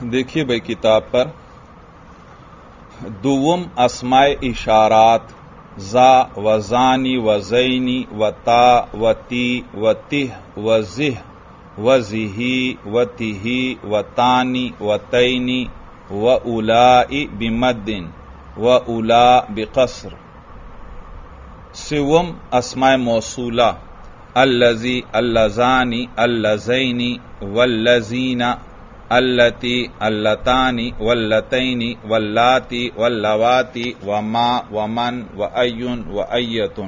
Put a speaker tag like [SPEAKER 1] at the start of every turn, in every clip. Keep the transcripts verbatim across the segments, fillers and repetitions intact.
[SPEAKER 1] دیکھیے بھائی کتاب پر دوم اسماء اشارات زا و زانی و زینی و تا و تی و تہ و زہ و زہی و تہی و تانی و تینی و اولائی بمدن و اولا بقصر. سوم اسماء موصولہ الذی اللذانی اللذینی واللذین اللتی اللتانی واللتینی واللاتی واللواتی وما ومن وایٌ وایۃ.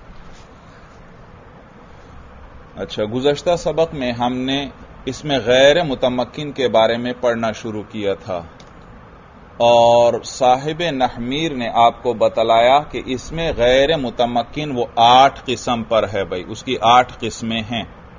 [SPEAKER 1] اچھا، گزشتہ سبق میں ہم نے اس میں غیر متمکن کے بارے میں پڑھنا شروع کیا تھا اور صاحب نحمیر نے آپ کو بتلایا کہ اس میں غیر متمکن وہ آٹھ قسم پر ہے. بھائی اس کی آٹھ قسمیں ہیں.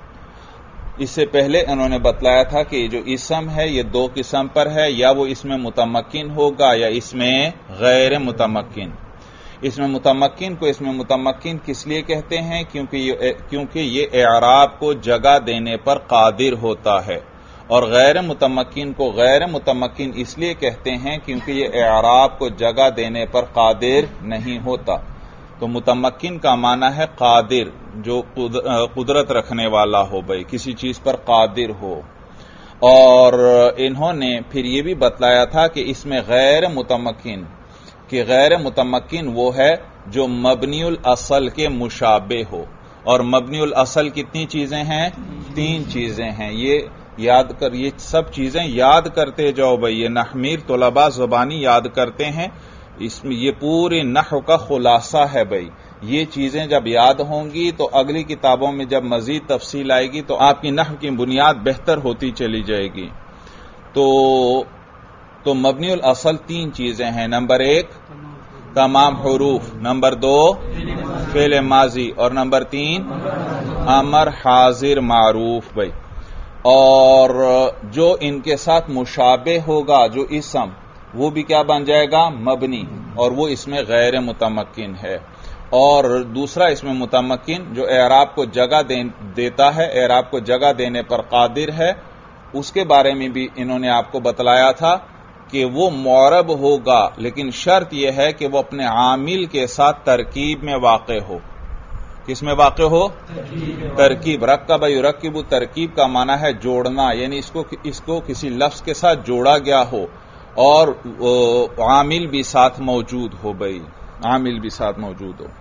[SPEAKER 1] اس سے پہلے انہوں نے بتلایا تھا کہ جو اسم ہے یہ دو قسم پر ہے، یا وہ اس میں متمکن ہوگا یا اس میں غیر متمکن. اس میں متمکن کو اس میں متمکن کس لیے کہتے ہیں؟ کیونکہ یہ کیونکہ یہ اعراب کو جگہ دینے پر قادر ہوتا ہے، اور غیر متمکن کو غیر متمکن اس لیے کہتے ہیں کیونکہ یہ اعراب کو جگہ دینے پر قادر نہیں ہوتا. تو متمکن کا معنی ہے قادر، جو قدرت رکھنے والا ہو، بھائی کسی چیز پر قادر ہو. اور انہوں نے پھر یہ بھی بتلایا تھا کہ اس میں غیر متمکن کہ غیر متمکن وہ ہے جو مبنی الاصل کے مشابہ ہو. اور مبنی الاصل کتنی چیزیں ہیں؟ تین چیزیں ہیں. یہ یاد کر یہ سب چیزیں یاد کرتے جاؤ بھائی. یہ نحمیر طلباء زبانی یاد کرتے ہیں. اس میں یہ پورے نحو کا خلاصہ ہے بھائی. یہ چیزیں جب یاد ہوں گی تو اگلی کتابوں میں جب مزید تفصیل آئے گی تو آپ کی نحو کی بنیاد بہتر ہوتی چلی جائے گی. تو تو مبنی الاصل تین چیزیں ہیں. نمبر ایک تمام حروف، نمبر دو فعل ماضی، اور نمبر تین امر حاضر معروف. بھائی اور جو ان کے ساتھ مشابہ ہوگا جو اسم، وہ بھی کیا بن جائے گا؟ مبنی. اور وہ اس میں غیر متمکن ہے. اور دوسرا اس میں متمکن جو اعراب کو جگہ دیتا ہے، اعراب کو جگہ دینے پر قادر ہے، اس کے بارے میں بھی انہوں نے آپ کو بتلایا تھا کہ وہ معرب ہوگا، لیکن شرط یہ ہے کہ وہ اپنے عامل کے ساتھ ترکیب میں واقع ہو. کس میں واقع ہو؟ ترکیب. رکب یرکب، ترکیب کا معنی ہے جوڑنا، یعنی اس کو اس کو کسی لفظ کے ساتھ جوڑا گیا ہو اور عامل بھی ساتھ موجود ہو. بھائی عامل بھی ساتھ موجود ہو.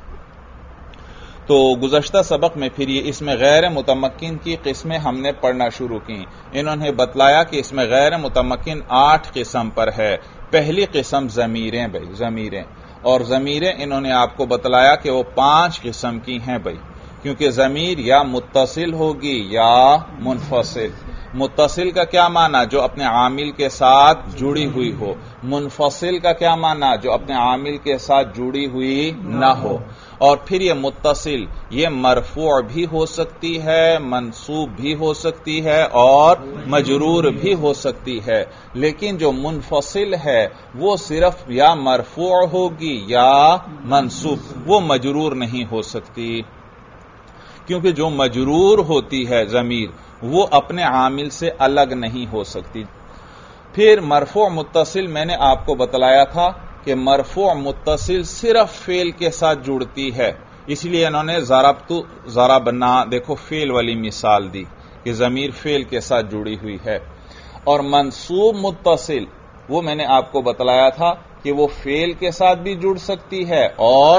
[SPEAKER 1] تو گزشتہ سبق میں پھر یہ اس میں غیر متمکن کی قسمیں ہم نے پڑھنا شروع کی. انہوں نے بتلایا کہ اس میں غیر متمکن آٹھ قسم پر ہے. پہلی قسم ضمیریں. بھائی ضمیریں، اور ضمیریں انہوں نے آپ کو بتلایا کہ وہ پانچ قسم کی ہیں. بھائی کیونکہ ضمیر یا متصل ہوگی یا منفصل. متصل کا کیا معنی؟ جو اپنے عامل کے ساتھ جڑی ہوئی ہو. منفصل کا کیا معنی؟ جو اپنے عامل کے ساتھ جڑی ہوئی نہ ہو. اور پھر یہ متصل یہ مرفوع بھی ہو سکتی ہے، منصوب بھی ہو سکتی ہے اور مجرور بھی ہو سکتی ہے. لیکن جو منفصل ہے وہ صرف یا مرفوع ہوگی یا منصوب، وہ مجرور نہیں ہو سکتی. کیونکہ جو مجرور ہوتی ہے ضمیر وہ اپنے عامل سے الگ نہیں ہو سکتی. پھر مرفوع متصل میں نے آپ کو بتلایا تھا کہ مرفوع متصل صرف فعل کے ساتھ جڑتی ہے. اس لیے انہوں نے ضربت ضربنا دیکھو فعل والی مثال دی کہ ضمیر فعل کے ساتھ جڑی ہوئی ہے. اور منصوب متصل وہ میں نے آپ کو بتلایا تھا کہ وہ فعل کے ساتھ بھی جڑ سکتی ہے اور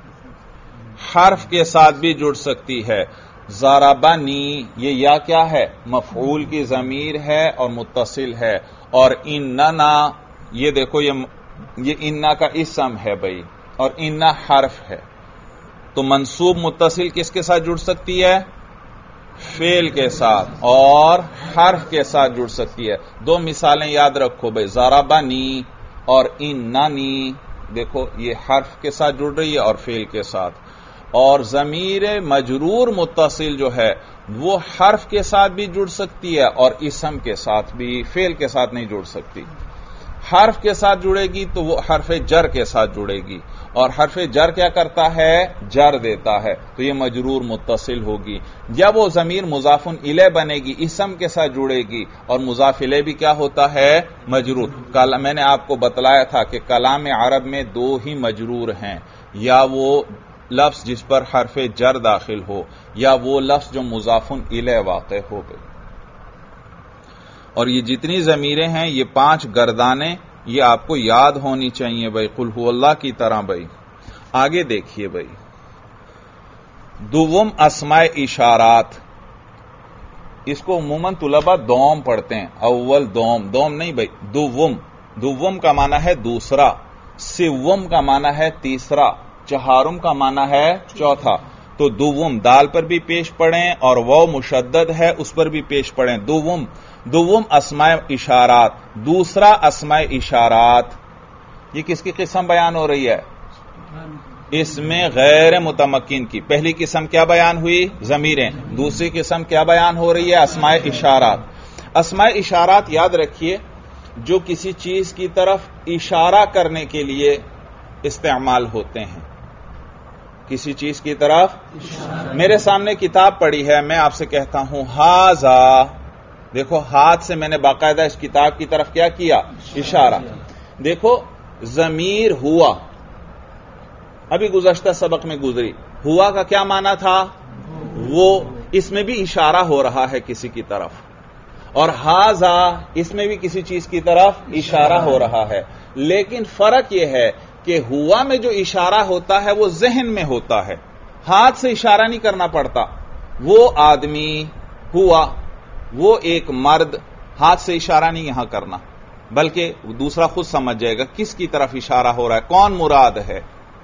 [SPEAKER 1] حرف کے ساتھ بھی جڑ سکتی ہے. ضربنی یہ یا کیا ہے؟ مفعول کی ضمیر ہے اور متصل ہے. اور اننا یہ دیکھو یہ یہ انا کا اسم ہے بھائی، اور انا حرف ہے. تو منصوب متصل کس کے ساتھ جڑ سکتی ہے؟ فعل کے ساتھ اور حرف کے ساتھ جڑ سکتی ہے. دو مثالیں یاد رکھو بھائی، ضربنی اور اننی. دیکھو یہ حرف کے ساتھ جڑ رہی ہے اور فعل کے ساتھ. اور ضمیر مجرور متصل جو ہے وہ حرف کے ساتھ بھی جڑ سکتی ہے اور اسم کے ساتھ بھی، فعل کے ساتھ نہیں جڑ سکتی. حرف کے ساتھ جڑے گی تو وہ حرف جر کے ساتھ جڑے گی، اور حرف جر کیا کرتا ہے؟ جر دیتا ہے، تو یہ مجرور متصل ہوگی۔ جب وہ ضمیر مضاف الیہ بنے گی، اسم کے ساتھ جڑے گی، اور مضاف الیہ بھی کیا ہوتا ہے؟ مجرور۔ میں نے آپ کو بتلایا تھا کہ کلام عرب میں دو ہی مجرور ہیں، یا وہ لفظ جس پر حرف جر داخل ہو، یا وہ لفظ جو مضاف الیہ واقع ہو گئی۔ اور یہ جتنی ضمیریں ہیں، یہ پانچ گردانیں، یہ آپ کو یاد ہونی چاہیے بھائی، قل ہو اللہ کی طرح بھائی۔ آگے دیکھیے بھائی، دوم اسماء اشارات، اس کو عموماً طلبہ دوم پڑھتے ہیں، اول دوم، دوم نہیں بھائی، دوم۔ دوم کا معنی ہے دوسرا، سوم کا معنی ہے تیسرا، چہارم کا معنی ہے چوتھا۔ تو دوم دال پر بھی پیش پڑھیں، اور وہ مشدد ہے اس پر بھی پیش پڑھیں، دوم۔ دوم اسماء اشارات، دوسرا اسماء اشارات، یہ کس کی قسم بیان ہو رہی ہے؟ اس میں غیر متمکن کی۔ پہلی قسم کیا بیان ہوئی؟ ضمیریں۔ دوسری قسم کیا بیان ہو رہی ہے؟ اسماء اشارات۔ اسماء اشارات یاد رکھیے، جو کسی چیز کی طرف اشارہ کرنے کے لیے استعمال ہوتے ہیں، کسی چیز کی طرف۔ میرے سامنے کتاب پڑی ہے، میں آپ سے کہتا ہوں ہاذا، دیکھو ہاتھ سے میں نے باقاعدہ اس کتاب کی طرف کیا کیا؟ اشارہ۔ دیکھو ضمیر ہوا، ابھی گزشتہ سبق میں گزری، ہوا کا کیا معنی تھا؟ وہ، اس میں بھی اشارہ ہو رہا ہے کسی کی طرف، اور ہاذا اس میں بھی کسی چیز کی طرف اشارہ ہو رہا ہے، لیکن فرق یہ ہے کہ ہوا میں جو اشارہ ہوتا ہے وہ ذہن میں ہوتا ہے، ہاتھ سے اشارہ نہیں کرنا پڑتا۔ وہ آدمی ہوا، وہ ایک مرد، ہاتھ سے اشارہ نہیں یہاں کرنا، بلکہ دوسرا خود سمجھ جائے گا کس کی طرف اشارہ ہو رہا ہے، کون مراد ہے۔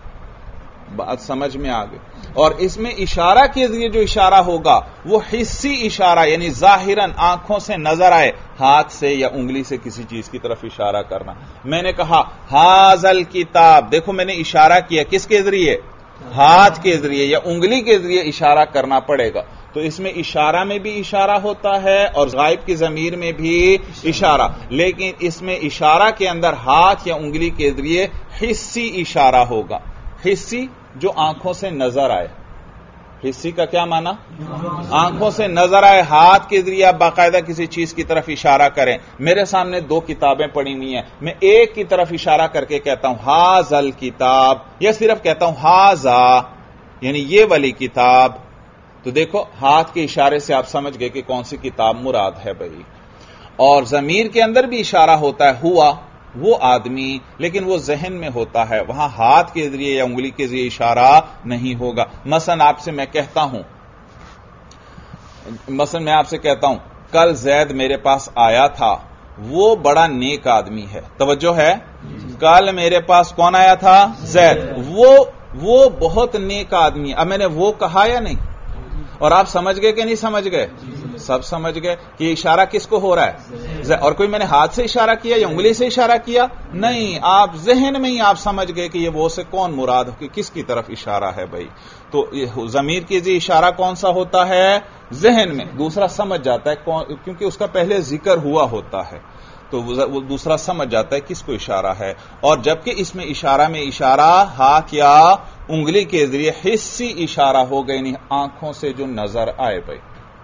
[SPEAKER 1] بات سمجھ میں آ گئی۔ اور اس میں اشارہ کے ذریعے جو اشارہ ہوگا وہ حسی اشارہ، یعنی ظاہراً آنکھوں سے نظر آئے، ہاتھ سے یا انگلی سے کسی چیز کی طرف اشارہ کرنا۔ میں نے کہا ہاذل کتاب، دیکھو میں نے اشارہ کیا، کس کے ذریعے؟ ہاتھ کے ذریعے یا انگلی کے ذریعے اشارہ کرنا پڑے گا۔ تو اس میں اشارہ میں بھی اشارہ ہوتا ہے، اور غائب کی ضمیر میں بھی اشارہ، لیکن اس میں اشارہ کے اندر ہاتھ یا انگلی کے ذریعے حسی اشارہ ہوگا۔ حسی جو آنکھوں سے نظر آئے، حسی کا کیا معنی؟ آنکھوں سے نظر آئے، ہاتھ کے ذریعے آپ باقاعدہ کسی چیز کی طرف اشارہ کریں۔ میرے سامنے دو کتابیں پڑی ہوئی ہیں، میں ایک کی طرف اشارہ کر کے کہتا ہوں ہاذل کتاب، یا صرف کہتا ہوں ہاذا، یعنی یہ والی کتاب، تو دیکھو ہاتھ کے اشارے سے آپ سمجھ گئے کہ کون سی کتاب مراد ہے بھائی۔ اور ضمیر کے اندر بھی اشارہ ہوتا ہے، ہوا وہ آدمی، لیکن وہ ذہن میں ہوتا ہے، وہاں ہاتھ کے ذریعے یا انگلی کے ذریعے اشارہ نہیں ہوگا۔ مثلا آپ سے میں کہتا ہوں مثلا میں آپ سے کہتا ہوں کل زید میرے پاس آیا تھا، وہ بڑا نیک آدمی ہے، توجہ ہے، کل میرے پاس کون آیا تھا؟ زید، وہ وہ بہت نیک آدمی۔ اب میں نے وہ کہا یا نہیں؟ اور آپ سمجھ گئے کہ نہیں سمجھ گئے؟ سب سمجھ گئے کہ اشارہ کس کو ہو رہا ہے؟ اور کوئی میں نے ہاتھ سے اشارہ کیا یا انگلی سے اشارہ کیا؟ نہیں، آپ ذہن میں ہی آپ سمجھ گئے کہ یہ وہ سے کون مراد ہو، کہ کس کی طرف اشارہ ہے بھائی۔ تو ضمیر کے ذریعے اشارہ کون سا ہوتا ہے؟ ذہن میں، دوسرا سمجھ جاتا ہے کیونکہ اس کا پہلے ذکر ہوا ہوتا ہے، تو وہ دوسرا سمجھ جاتا ہے کس کو اشارہ ہے۔ اور جبکہ اس میں اشارہ میں اشارہ ہاتھ یا انگلی کے ذریعے حسی اشارہ ہو گئے، نہیں آنکھوں سے جو نظر آئے بھائی۔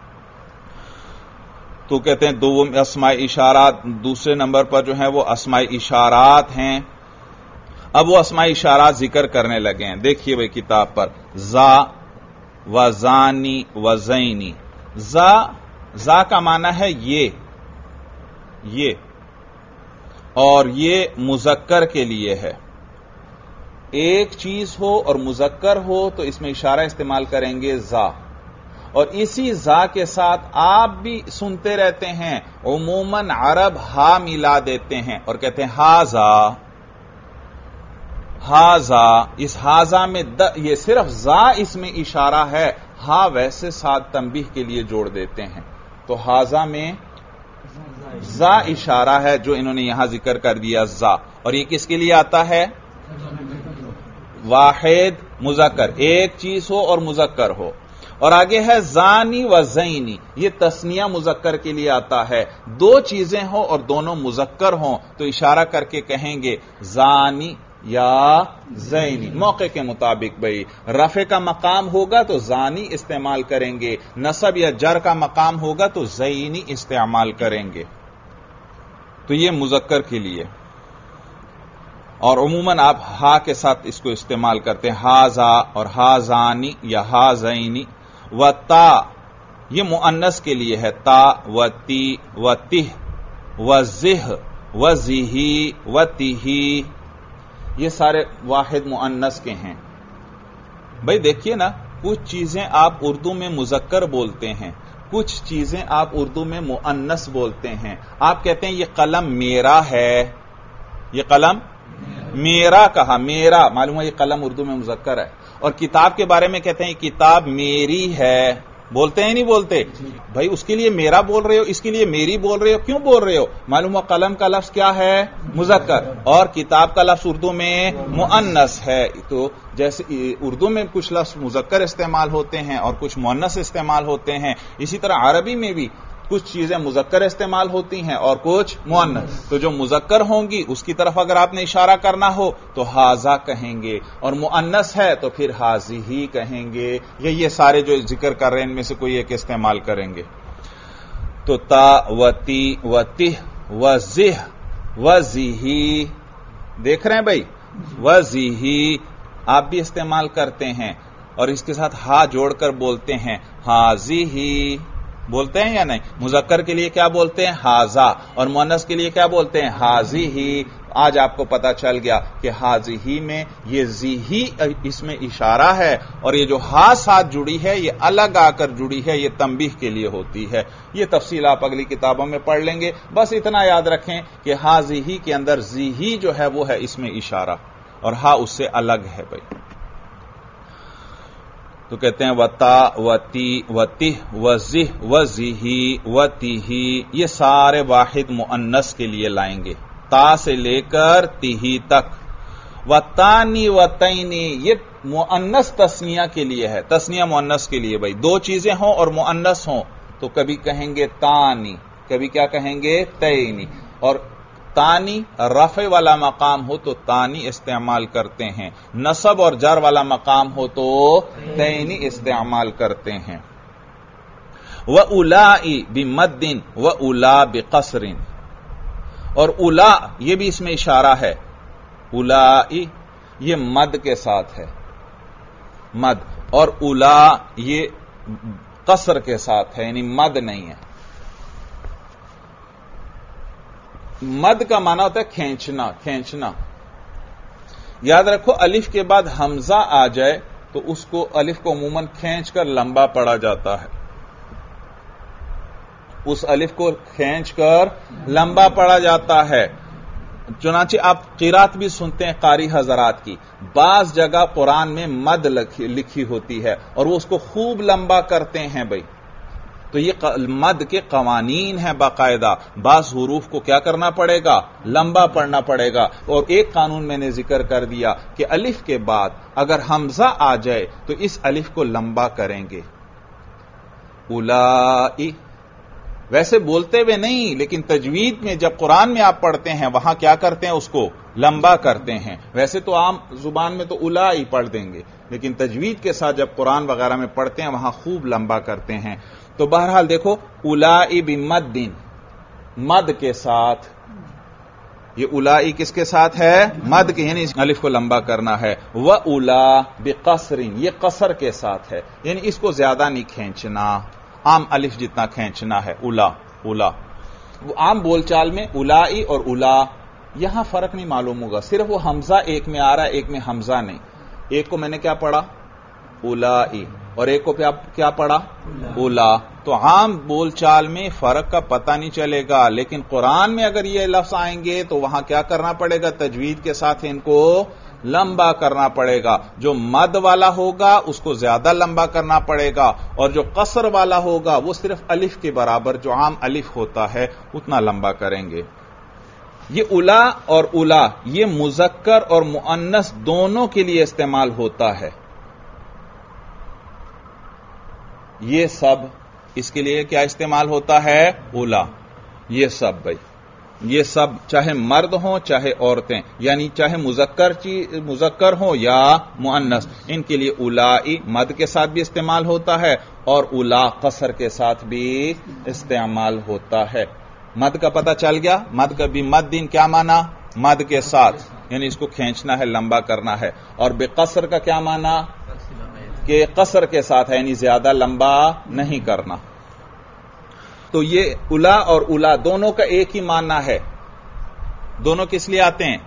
[SPEAKER 1] تو کہتے ہیں دو اسماء اشارات، دوسرے نمبر پر جو ہیں وہ اسماء اشارات ہیں۔ اب وہ اسماء اشارات ذکر کرنے لگے ہیں، دیکھیے بھائی کتاب پر، زا و زانی و زینی۔ زا زا کا معنی ہے یہ یہ اور یہ مذکر کے لیے ہے، ایک چیز ہو اور مذکر ہو تو اس میں اشارہ استعمال کریں گے زا، اور اسی زا کے ساتھ آپ بھی سنتے رہتے ہیں عموماً عرب ہا ملا دیتے ہیں اور کہتے ہیں ہاذا ہاذا۔ اس ہاذا میں یہ صرف زا اس میں اشارہ ہے، ہا ویسے ساتھ تنبیہ کے لیے جوڑ دیتے ہیں، تو ہاذا میں زا اشارہ ہے جو انہوں نے یہاں ذکر کر دیا زا، اور یہ کس کے لیے آتا ہے؟ واحد مذکر، ایک چیز ہو اور مذکر ہو۔ اور آگے ہے زانی و زینی، یہ تسنیہ مذکر کے لیے آتا ہے، دو چیزیں ہوں اور دونوں مذکر ہوں تو اشارہ کر کے کہیں گے زانی یا زینی، موقع کے مطابق بھئی رفع کا مقام ہوگا تو زانی استعمال کریں گے، نصب یا جر کا مقام ہوگا تو زینی استعمال کریں گے، تو یہ مذکر کے لیے۔ اور عموماً آپ ہا کے ساتھ اس کو استعمال کرتے ہیں، ہازا اور ہازانی یا ہازینی۔ و تا یہ مؤنث کے لیے ہے، تا و تی و تہ و زہ و زیہی و تیہی، یہ سارے واحد مؤنث کے ہیں۔ بھئی دیکھیے نا، کچھ چیزیں آپ اردو میں مذکر بولتے ہیں، کچھ چیزیں آپ اردو میں مؤنث بولتے ہیں۔ آپ کہتے ہیں یہ قلم میرا ہے، یہ قلم میرا کہا، میرا معلوم ہے یہ قلم اردو میں مذکر ہے، اور کتاب کے بارے میں کہتے ہیں کتاب میری ہے، بولتے ہیں نہیں بولتے؟ بھائی اس کے لیے میرا بول رہے ہو، اس کے لیے میری بول رہے ہو، کیوں بول رہے ہو؟ معلوم ہے قلم کا لفظ کیا ہے؟ مذکر، اور کتاب کا لفظ اردو میں مؤنث ہے۔ تو جیسے اردو میں کچھ لفظ مذکر استعمال ہوتے ہیں اور کچھ مؤنث استعمال ہوتے ہیں، اسی طرح عربی میں بھی کچھ چیزیں مذکر استعمال ہوتی ہیں اور کچھ مؤنث، تو جو مذکر ہوں گی اس کی طرف اگر آپ نے اشارہ کرنا ہو تو ہاذا کہیں گے، اور مؤنث ہے تو پھر ہاذیہی کہیں گے، یا یہ سارے جو ذکر کر رہے ہیں ان میں سے کوئی ایک استعمال کریں گے۔ تو تا و تی و تہ و زہ و زیہی، دیکھ رہے ہیں بھائی، و زیہی آپ بھی استعمال کرتے ہیں، اور اس کے ساتھ ہا جوڑ کر بولتے ہیں ہازیہی، بولتے ہیں یا نہیں؟ مذکر کے لیے کیا بولتے ہیں؟ ہازا، اور مؤنث کے لیے کیا بولتے ہیں؟ ہازیہی۔ آج آپ کو پتا چل گیا کہ ہازیہی میں یہ زیہی اس میں اشارہ ہے، اور یہ جو ہا ساتھ جڑی ہے یہ الگ آ کر جڑی ہے، یہ تنبیہ کے لیے ہوتی ہے۔ یہ تفصیل آپ اگلی کتابوں میں پڑھ لیں گے، بس اتنا یاد رکھیں کہ ہازیہی کے اندر زیہی جو ہے وہ ہے اس میں اشارہ، اور ہا اس سے الگ ہے بھائی۔ تو کہتے ہیں وتا و تی و تہ و زہ و زیہی و تیہی، یہ سارے واحد مؤنث کے لیے لائیں گے، تا سے لے کر تیہی تک۔ و تانی و تینی یہ مؤنث تثنیہ کے لیے ہے، تثنیہ مؤنث کے لیے بھائی، دو چیزیں ہوں اور مؤنث ہوں تو کبھی کہیں گے تانی، کبھی کیا کہیں گے؟ تینی، اور تانی رفع والا مقام ہو تو تانی استعمال کرتے ہیں، نصب اور جر والا مقام ہو تو تینی استعمال کرتے ہیں۔ وَأُولَاءِ بِمَدٍ وَأُولَا بِقَصْرٍ، اور اولا یہ بھی اس میں اشارہ ہے، اولائی یہ مد کے ساتھ ہے، مد، اور اولا یہ قصر کے ساتھ ہے، یعنی مد نہیں ہے۔ مد کا معنی ہوتا ہے کھینچنا، کھینچنا۔ یاد رکھو الف کے بعد حمزہ آ جائے تو اس کو الف کو عموماً کھینچ کر لمبا پڑا جاتا ہے، اس الف کو کھینچ کر لمبا پڑا جاتا ہے۔ چنانچہ آپ قرات بھی سنتے ہیں قاری حضرات کی، بعض جگہ قرآن میں مد لکھی ہوتی ہے اور وہ اس کو خوب لمبا کرتے ہیں بھائی، تو یہ مد کے قوانین ہیں باقاعدہ، بعض حروف کو کیا کرنا پڑے گا؟ لمبا پڑھنا پڑے گا۔ اور ایک قانون میں نے ذکر کر دیا کہ الف کے بعد اگر حمزہ آ جائے تو اس الف کو لمبا کریں گے، اولائی، ویسے بولتے ہوئے نہیں، لیکن تجوید میں جب قرآن میں آپ پڑھتے ہیں وہاں کیا کرتے ہیں؟ اس کو لمبا کرتے ہیں۔ ویسے تو عام زبان میں تو اولائی پڑھ دیں گے، لیکن تجوید کے ساتھ جب قرآن وغیرہ میں پڑھتے ہیں وہاں خوب لمبا کرتے ہیں۔ تو بہرحال دیکھو اولائی بمد، مد کے ساتھ، یہ اولائی کس کے ساتھ ہے؟ مد کے، یعنی الف کو لمبا کرنا ہے۔ وَأُولَا بِقَصْرٍ یہ قصر کے ساتھ ہے، یعنی اس کو زیادہ نہیں کھینچنا، عام الف جتنا کھینچنا ہے، اولا اولا۔ عام بول چال میں اولائی اور اولا یہاں فرق نہیں معلوم ہوگا، صرف وہ حمزہ ایک میں آ رہا ہے ایک میں حمزہ نہیں۔ ایک کو میں نے کیا پڑھا؟ اولائی، اور ایک کو کیا پڑھا؟ اولا۔ تو عام بول چال میں فرق کا پتہ نہیں چلے گا، لیکن قرآن میں اگر یہ لفظ آئیں گے تو وہاں کیا کرنا پڑے گا؟ تجوید کے ساتھ ان کو لمبا کرنا پڑے گا۔ جو مد والا ہوگا اس کو زیادہ لمبا کرنا پڑے گا، اور جو قصر والا ہوگا وہ صرف الف کے برابر، جو عام الف ہوتا ہے اتنا لمبا کریں گے۔ یہ اولا اور اولا یہ مذکر اور مؤنث دونوں کے لیے استعمال ہوتا ہے۔ یہ سب اس کے لیے کیا استعمال ہوتا ہے؟ اولا. یہ سب بھائی، یہ سب چاہے مرد ہوں چاہے عورتیں، یعنی چاہے مذکر مذکر ہوں یا مؤنث، ان کے لیے اولائی مد کے ساتھ بھی استعمال ہوتا ہے اور اولا قصر کے ساتھ بھی استعمال ہوتا ہے. مد کا پتہ چل گیا؟ مد کا بھی مد دن کیا مانا؟ مد کے ساتھ، یعنی اس کو کھینچنا ہے، لمبا کرنا ہے. اور بے قصر کا کیا مانا؟ کہ قصر کے ساتھ ہے، یعنی زیادہ لمبا نہیں کرنا. تو یہ الا اور الا دونوں کا ایک ہی معنی ہے. دونوں کس لیے آتے ہیں؟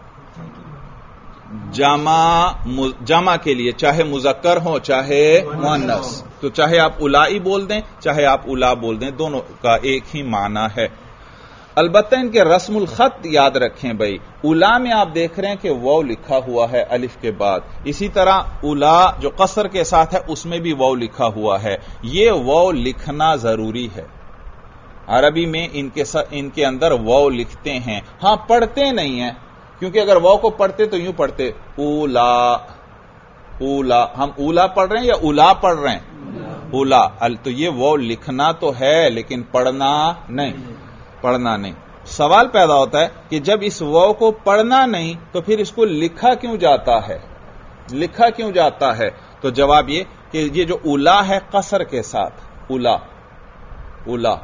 [SPEAKER 1] جمع جمع کے لیے، چاہے مذکر ہو چاہے مؤنث. تو چاہے آپ الائی بول دیں چاہے آپ الا بول دیں، دونوں کا ایک ہی معنی ہے. البتہ ان کے رسم الخط یاد رکھیں بھائی. الا میں آپ دیکھ رہے ہیں کہ واو لکھا ہوا ہے الف کے بعد، اسی طرح الا جو قصر کے ساتھ ہے اس میں بھی واو لکھا ہوا ہے. یہ واو لکھنا ضروری ہے. عربی میں ان کے ان کے اندر واو لکھتے ہیں، ہاں پڑھتے نہیں ہیں، کیونکہ اگر واو کو پڑھتے تو یوں پڑھتے اولا اولا. ہم اولا پڑھ رہے ہیں یا اولا پڑھ رہے ہیں؟ اولا. تو یہ واو لکھنا تو ہے لیکن پڑھنا نہیں، پڑھنا نہیں. سوال پیدا ہوتا ہے کہ جب اس واو کو پڑھنا نہیں تو پھر اس کو لکھا کیوں جاتا ہے؟ لکھا کیوں جاتا ہے؟ تو جواب یہ کہ یہ جو اولا ہے قصر کے ساتھ، اولا اولا.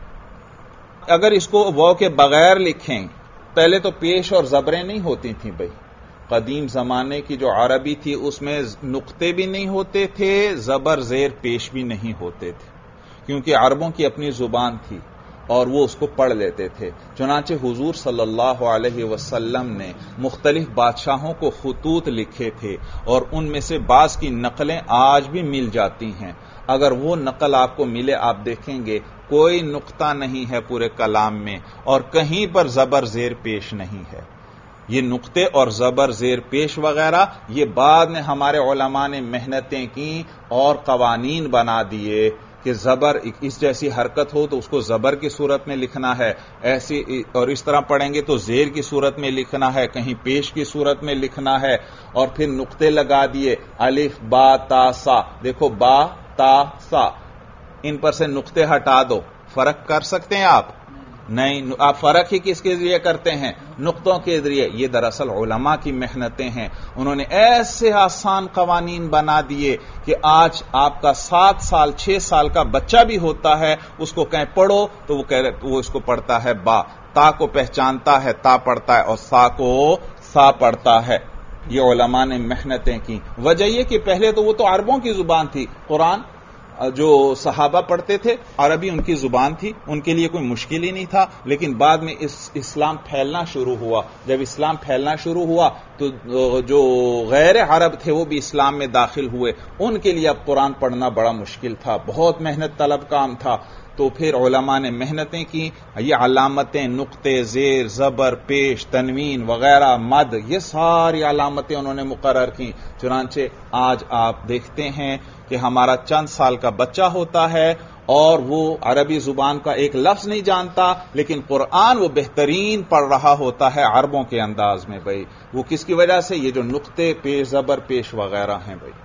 [SPEAKER 1] اگر اس کو واو کے بغیر لکھیں، پہلے تو پیش اور زبریں نہیں ہوتی تھیں بھائی. قدیم زمانے کی جو عربی تھی اس میں نقطے بھی نہیں ہوتے تھے، زبر زیر پیش بھی نہیں ہوتے تھے، کیونکہ عربوں کی اپنی زبان تھی اور وہ اس کو پڑھ لیتے تھے. چنانچہ حضور صلی اللہ علیہ وسلم نے مختلف بادشاہوں کو خطوط لکھے تھے اور ان میں سے بعض کی نقلیں آج بھی مل جاتی ہیں. اگر وہ نقل آپ کو ملے، آپ دیکھیں گے کوئی نقطہ نہیں ہے پورے کلام میں اور کہیں پر زبر زیر پیش نہیں ہے. یہ نقطے اور زبر زیر پیش وغیرہ یہ بعد میں ہمارے علماء نے محنتیں کی اور قوانین بنا دیے کہ زبر اس جیسی حرکت ہو تو اس کو زبر کی صورت میں لکھنا ہے، ایسی اور اس طرح پڑھیں گے تو زیر کی صورت میں لکھنا ہے، کہیں پیش کی صورت میں لکھنا ہے. اور پھر نقطے لگا دیے، الف با تا سا. دیکھو با تا سا، ان پر سے نقطے ہٹا دو. فرق کر سکتے ہیں آپ؟ نہیں. آپ فرق ہی کس کے ذریعے کرتے ہیں؟ نقطوں کے ذریعے. یہ دراصل علماء کی محنتیں ہیں. انہوں نے ایسے آسان قوانین بنا دیے کہ آج آپ کا سات سال چھ سال کا بچہ بھی ہوتا ہے، اس کو کہیں پڑھو تو وہ کہہ رہے وہ اس کو پڑھتا ہے با. تا کو پہچانتا ہے، تا پڑھتا ہے، اور سا کو سا پڑھتا ہے. یہ علماء نے محنتیں کی. وجہ یہ کہ پہلے تو وہ تو عربوں کی زبان تھی. قرآن جو صحابہ پڑھتے تھے عربی ان کی زبان تھی، ان کے لیے کوئی مشکل ہی نہیں تھا. لیکن بعد میں اس اسلام پھیلنا شروع ہوا. جب اسلام پھیلنا شروع ہوا تو جو غیر عرب تھے وہ بھی اسلام میں داخل ہوئے. ان کے لیے اب قرآن پڑھنا بڑا مشکل تھا، بہت محنت طلب کام تھا. تو پھر علماء نے محنتیں کی. یہ علامتیں، نقطے، زیر، زبر، پیش، تنوین وغیرہ، مد، یہ ساری علامتیں انہوں نے مقرر کی. چنانچہ آج آپ دیکھتے ہیں کہ ہمارا چند سال کا بچہ ہوتا ہے اور وہ عربی زبان کا ایک لفظ نہیں جانتا، لیکن قرآن وہ بہترین پڑھ رہا ہوتا ہے عربوں کے انداز میں. بھائی وہ کس کی وجہ سے؟ یہ جو نقطے، پیش، زبر، پیش وغیرہ ہیں. بھائی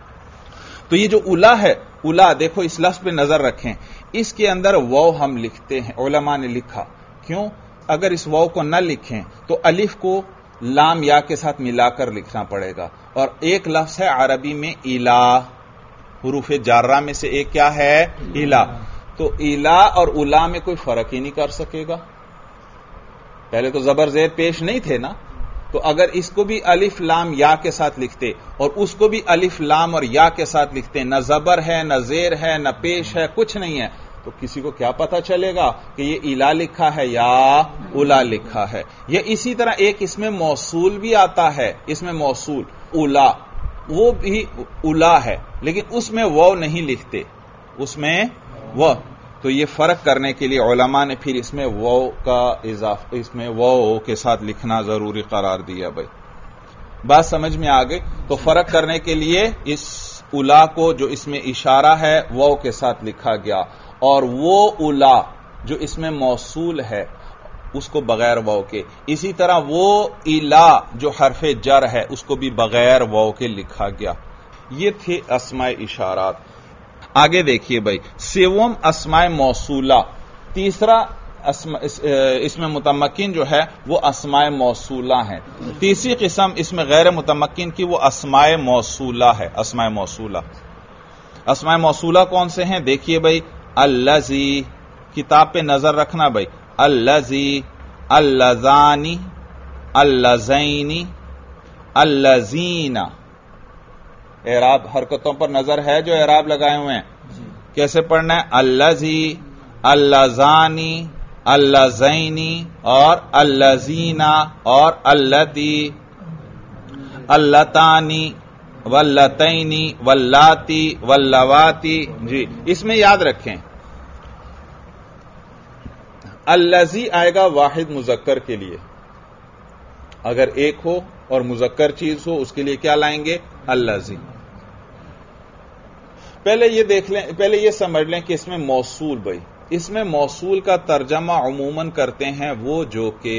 [SPEAKER 1] تو یہ جو الا ہے، الا دیکھو اس لفظ پہ نظر رکھیں، اس کے اندر واو ہم لکھتے ہیں. علماء نے لکھا کیوں؟ اگر اس واو کو نہ لکھیں تو الف کو لام یا کے ساتھ ملا کر لکھنا پڑے گا. اور ایک لفظ ہے عربی میں الا، حروف جارہ میں سے ایک کیا ہے؟ الا. تو الا اور الا میں کوئی فرق ہی نہیں کر سکے گا. پہلے تو زبر زیر پیش نہیں تھے نا، تو اگر اس کو بھی الف لام یا کے ساتھ لکھتے اور اس کو بھی الف لام اور یا کے ساتھ لکھتے، نہ زبر ہے نہ زیر ہے نہ پیش ہے، کچھ نہیں ہے، تو کسی کو کیا پتا چلے گا کہ یہ الا لکھا ہے یا الا لکھا ہے. یہ اسی طرح ایک اس میں موصول بھی آتا ہے، اس میں موصول الا، وہ بھی الا ہے لیکن اس میں واو نہیں لکھتے، اس میں وہ. تو یہ فرق کرنے کے لیے علماء نے پھر اس میں واو کا اضافہ، اس میں واو کے ساتھ لکھنا ضروری قرار دیا. بھائی بات سمجھ میں آ گئی؟ تو فرق کرنے کے لیے اس الا کو جو اس میں اشارہ ہے واو کے ساتھ لکھا گیا، اور وہ الا جو اس میں موصول ہے اس کو بغیر واو کے. اسی طرح وہ الا جو حرف جر ہے اس کو بھی بغیر واو کے لکھا گیا. یہ تھے اسماء اشارات. آگے دیکھیے بھائی، سوم اسماء موصولہ، تیسرا اس میں متمکن جو ہے وہ اسماء موصولہ ہیں. تیسری قسم اس میں غیر متمکن کی وہ اسماء موصولہ ہے. اسماء موصولہ اسماء موصولہ کون سے ہیں؟ دیکھیے بھائی، الذی، کتاب پہ نظر رکھنا بھائی، الذی، اللذانی، اللذینی، اللذین. اعراب حرکتوں پر نظر ہے جو اعراب لگائے ہوئے ہیں. کیسے پڑھنا ہے؟ الذی، اللذانی، اللذینی اور اللذین اور اللتی، اللتانی، واللتینی، واللاتی، واللواتی. جی اس میں یاد رکھیں، الذی آئے گا واحد مذکر کے لیے، اگر ایک ہو اور مذکر چیز ہو اس کے لیے کیا لائیں گے؟ الذی. پہلے یہ دیکھ لیں، پہلے یہ سمجھ لیں کہ اس میں موصول بھائی، اس میں موصول کا ترجمہ عموماً کرتے ہیں وہ جو کہ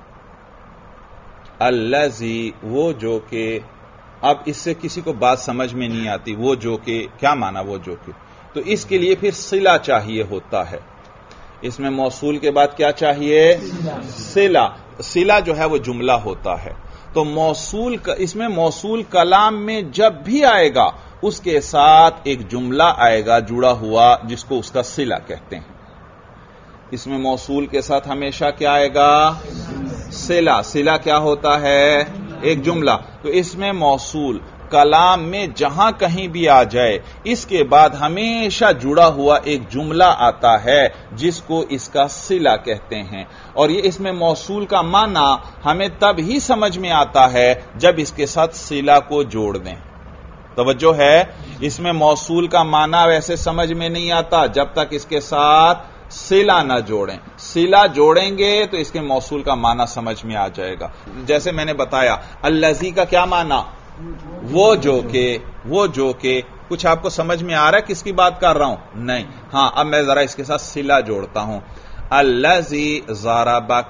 [SPEAKER 1] الذی، وہ جو کہ، اب اس سے کسی کو بات سمجھ میں نہیں آتی، وہ جو کہ کیا مانا وہ جو کہ، تو اس کے لیے پھر صلہ چاہیے ہوتا ہے. اس میں موصول کے بعد کیا چاہیے؟ صلہ. صلہ جو ہے وہ جملہ ہوتا ہے. تو موصول، اس میں موصول کلام میں جب بھی آئے گا اس کے ساتھ ایک جملہ آئے گا جڑا ہوا جس کو اس کا صلہ کہتے ہیں. اس میں موصول کے ساتھ ہمیشہ کیا آئے گا؟ صلہ. صلہ کیا ہوتا ہے؟ ایک جملہ. تو اس میں موصول کلام میں جہاں کہیں بھی آ جائے اس کے بعد ہمیشہ جڑا ہوا ایک جملہ آتا ہے جس کو اس کا صلہ کہتے ہیں. اور یہ اس میں موصول کا معنی ہمیں تب ہی سمجھ میں آتا ہے جب اس کے ساتھ صلہ کو جوڑ دیں. توجہ ہے، اس میں موصول کا معنی ویسے سمجھ میں نہیں آتا جب تک اس کے ساتھ صلہ نہ جوڑیں. صلہ جوڑیں گے تو اس کے موصول کا معنی سمجھ میں آ جائے گا. جیسے میں نے بتایا، الذی کا کیا معنی؟ وہ جو کہ، وہ جو کہ. کچھ آپ کو سمجھ میں آ رہا ہے کس کی بات کر رہا ہوں؟ نہیں. ہاں اب میں ذرا اس کے ساتھ صلہ جوڑتا ہوں. الذی ضربک،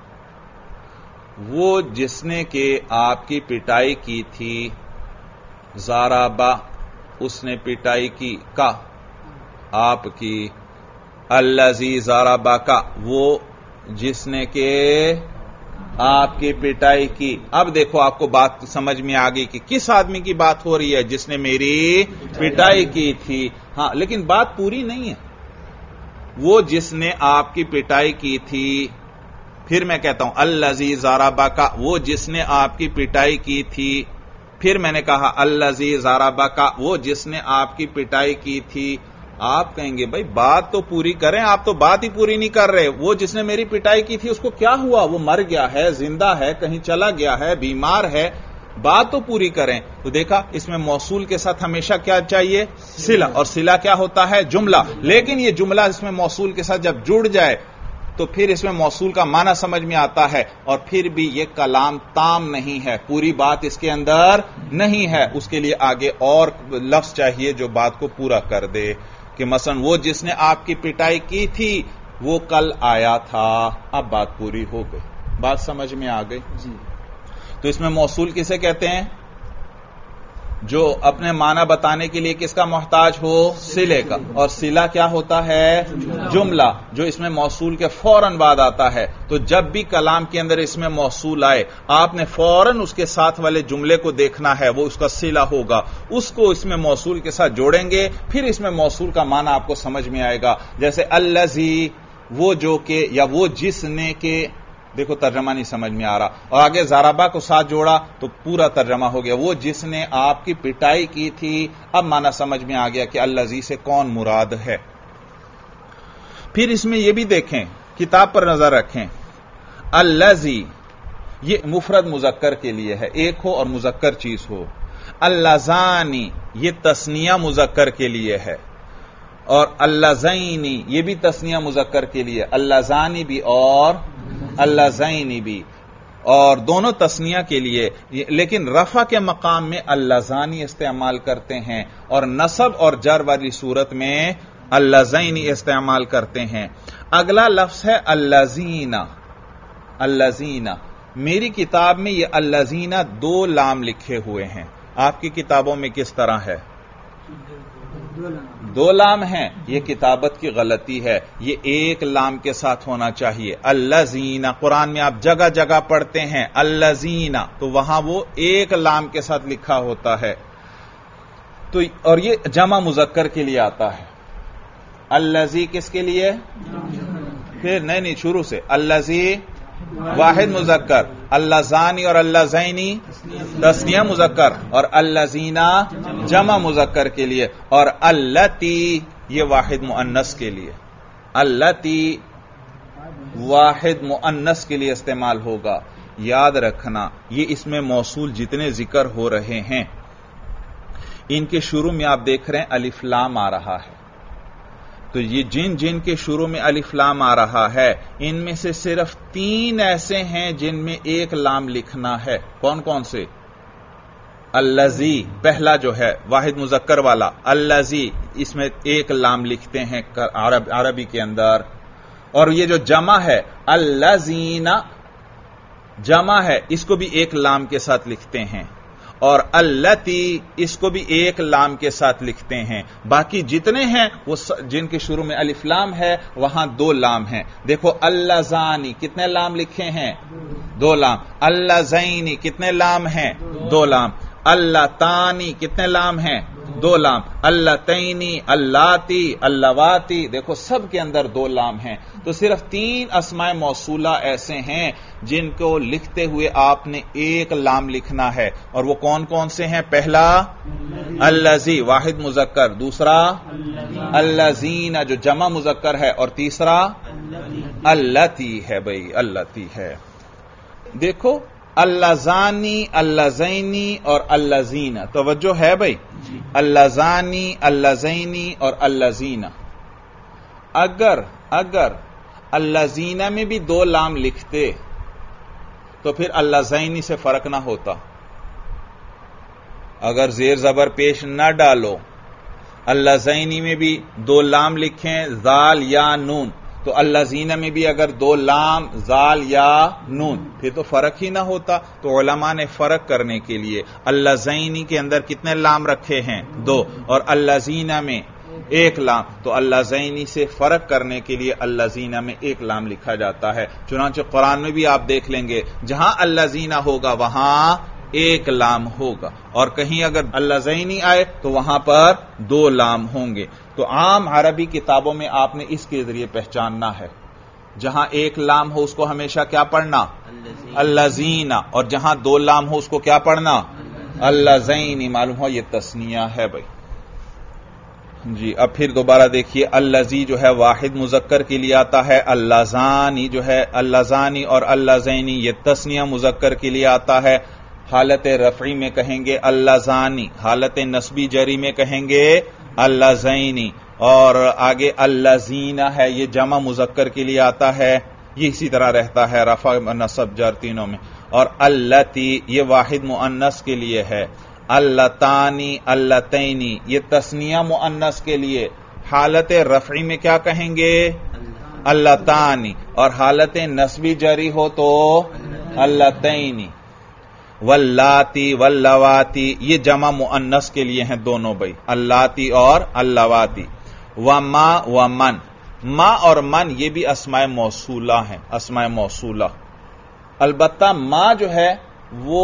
[SPEAKER 1] وہ جس نے کہ آپ کی پٹائی کی تھی. ضربا، اس نے پٹائی کی، کا آپ کی. الذی ضربک، وہ جس نے کہ آپ کی پٹائی کی. اب دیکھو آپ کو بات سمجھ میں آ گئی کہ کس آدمی کی بات ہو رہی ہے؟ جس نے میری پٹائی کی تھی. ہاں لیکن بات پوری نہیں ہے. وہ جس نے آپ کی پٹائی کی تھی، پھر میں کہتا ہوں الذی ضربک، وہ جس نے آپ کی پٹائی کی تھی. پھر میں نے کہا الذی ضربک، وہ جس نے آپ کی پٹائی کی تھی. آپ کہیں گے بھائی بات تو پوری کریں، آپ تو بات ہی پوری نہیں کر رہے. وہ جس نے میری پٹائی کی تھی اس کو کیا ہوا؟ وہ مر گیا ہے، زندہ ہے، کہیں چلا گیا ہے، بیمار ہے. بات تو پوری کریں. تو دیکھا اس میں موصول کے ساتھ ہمیشہ کیا چاہیے؟ صلہ. اور صلہ کیا ہوتا ہے؟ جملہ. لیکن یہ جملہ اس میں موصول کے ساتھ جب جڑ جائے تو پھر اس میں موصول کا معنی سمجھ میں آتا ہے. اور پھر بھی یہ کلام تام نہیں ہے، پوری بات اس کے اندر نہیں ہے. اس کے لیے آگے اور لفظ چاہیے جو بات کو پورا کر دے. کہ مثلا وہ جس نے آپ کی پٹائی کی تھی وہ کل آیا تھا. اب بات پوری ہو گئی. بات سمجھ میں آ گئی جی. تو اس میں موصول کسے کہتے ہیں؟ جو اپنے معنی بتانے کے لیے کس کا محتاج ہو؟ صلے کا. اور صلہ کیا ہوتا ہے؟ جملہ، جو اس میں موصول کے فوراً بعد آتا ہے. تو جب بھی کلام کے اندر اس میں موصول آئے آپ نے فوراً اس کے ساتھ والے جملے کو دیکھنا ہے، وہ اس کا صلہ ہوگا. اس کو اس میں موصول کے ساتھ جوڑیں گے، پھر اس میں موصول کا معنی آپ کو سمجھ میں آئے گا. جیسے الذی، وہ جو کہ، یا وہ جس نے کہ. دیکھو ترجمہ نہیں سمجھ میں آ رہا. اور آگے ضربہ کو ساتھ جوڑا تو پورا ترجمہ ہو گیا. وہ جس نے آپ کی پٹائی کی تھی. اب معنی سمجھ میں آ گیا کہ الذی سے کون مراد ہے. پھر اس میں یہ بھی دیکھیں، کتاب پر نظر رکھیں. الذی یہ مفرد مذکر کے لیے ہے، ایک ہو اور مذکر چیز ہو. اللذانی یہ تثنیہ مذکر کے لیے ہے. اور اللذینی یہ بھی تثنیہ مذکر کے لیے. اللذانی بھی اور اللذینی بھی، اور دونوں تثنیہ کے لیے. لیکن رفع کے مقام میں اللذانی استعمال کرتے ہیں اور نصب اور جر والی صورت میں اللذینی استعمال کرتے ہیں. اگلا لفظ ہے اللذین. اللذین میری کتاب میں یہ اللذین دو لام لکھے ہوئے ہیں. آپ کی کتابوں میں کس طرح ہے؟ دو لام ہیں، یہ کتابت کی غلطی ہے، یہ ایک لام کے ساتھ ہونا چاہیے. الذین، قرآن میں آپ جگہ جگہ پڑھتے ہیں الذین، تو وہاں وہ ایک لام کے ساتھ لکھا ہوتا ہے. تو اور یہ جمع مذکر کے لیے آتا ہے. الذی کس کے لیے؟ پھر نہیں نہیں شروع سے. الذی واحد مذکر، اللذانی اور اللذینی تثنیہ مذکر، اور اللذینا جمع مذکر کے لیے، اور اللتی یہ واحد مؤنث کے لیے. اللتی واحد مؤنث کے لیے استعمال ہوگا. یاد رکھنا یہ اس میں موصول جتنے ذکر ہو رہے ہیں ان کے شروع میں آپ دیکھ رہے ہیں الف لام آ رہا ہے. تو یہ جن جن کے شروع میں الف لام آ رہا ہے ان میں سے صرف تین ایسے ہیں جن میں ایک لام لکھنا ہے. کون کون سے؟ الذی پہلا جو ہے واحد مذکر والا، الذی اس میں ایک لام لکھتے ہیں عرب عربی کے اندر. اور یہ جو جمع ہے الذین جمع ہے، اس کو بھی ایک لام کے ساتھ لکھتے ہیں. اور اللتی اس کو بھی ایک لام کے ساتھ لکھتے ہیں. باقی جتنے ہیں وہ جن کے شروع میں الف لام ہے وہاں دو لام ہیں. دیکھو اللذانی کتنے لام لکھے ہیں؟ دو لام. اللذینی کتنے لام ہیں؟ دو لام. اللتانی کتنے لام ہیں؟ دو لام. اللتینی، اللاتی، اللواتی، دیکھو سب کے اندر دو لام ہیں. تو صرف تین اسماء موصولہ ایسے ہیں جن کو لکھتے ہوئے آپ نے ایک لام لکھنا ہے. اور وہ کون کون سے ہیں؟ پہلا الذی واحد مذکر، دوسرا الذین جو جمع مذکر ہے، اور تیسرا اللتی ہے. بھائی اللتی ہے. دیکھو اللذانی، اللذینی اور اللذین، توجہ ہے بھائی. اللذانی، اللذینی اور اللذین. اگر اگر اللذین میں بھی دو لام لکھتے تو پھر اللذینی سے فرق نہ ہوتا. اگر زیر زبر پیش نہ ڈالو، اللذینی میں بھی دو لام لکھیں زال یا نون، تو اللذین میں بھی اگر دو لام زال یا نون پھر تو فرق ہی نہ ہوتا. تو علماء نے فرق کرنے کے لیے اللذینی کے اندر کتنے لام رکھے ہیں؟ دو. اور اللذین میں ایک لام. تو اللذینی سے فرق کرنے کے لیے اللذین میں ایک لام لکھا جاتا ہے. چنانچہ قرآن میں بھی آپ دیکھ لیں گے جہاں اللذین ہوگا وہاں ایک لام ہوگا، اور کہیں اگر اللذینی آئے تو وہاں پر دو لام ہوں گے. تو عام عربی کتابوں میں آپ نے اس کے ذریعے پہچاننا ہے. جہاں ایک لام ہو اس کو ہمیشہ کیا پڑھنا؟ اللذین. اور جہاں دو لام ہو اس کو کیا پڑھنا؟ اللذینی. معلوم ہو یہ تثنیہ ہے بھائی. جی اب پھر دوبارہ دیکھیے اللذی جو ہے واحد مذکر کے لیے آتا ہے. اللذانی جو ہے اللذانی اور اللذینی یہ تثنیہ مذکر کے لیے آتا ہے. حالت رفعی میں کہیں گے اللذانی، حالت نصبی جری میں کہیں گے اللذینی. اور آگے اللذین ہے یہ جمع مذکر کے لیے آتا ہے، یہ اسی طرح رہتا ہے رفع نصب جر تینوں میں. اور اللتی یہ واحد مؤنث کے لیے ہے. اللتانی، اللتینی یہ تثنیہ مؤنث کے لیے. حالت رفعی میں کیا کہیں گے؟ اللتانی. اور حالت نصبی جری ہو تو اللتینی. واللاتی واللواتی یہ جمع مؤنث کے لیے ہیں دونوں بھائی، اللاتی اور اللواتی. وما ومن، ما اور من یہ بھی اسماء موصولہ ہیں، اسماء موصولہ. البتہ ما جو ہے وہ